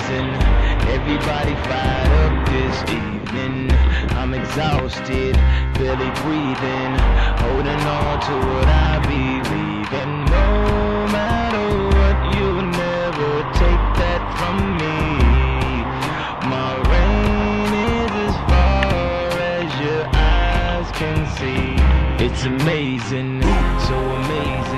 amazing. Everybody fired up this evening. I'm exhausted, barely breathing, holding on to what I believe in. No matter what, you'll never take that from me. My reign is as far as your eyes can see. It's amazing, so amazing.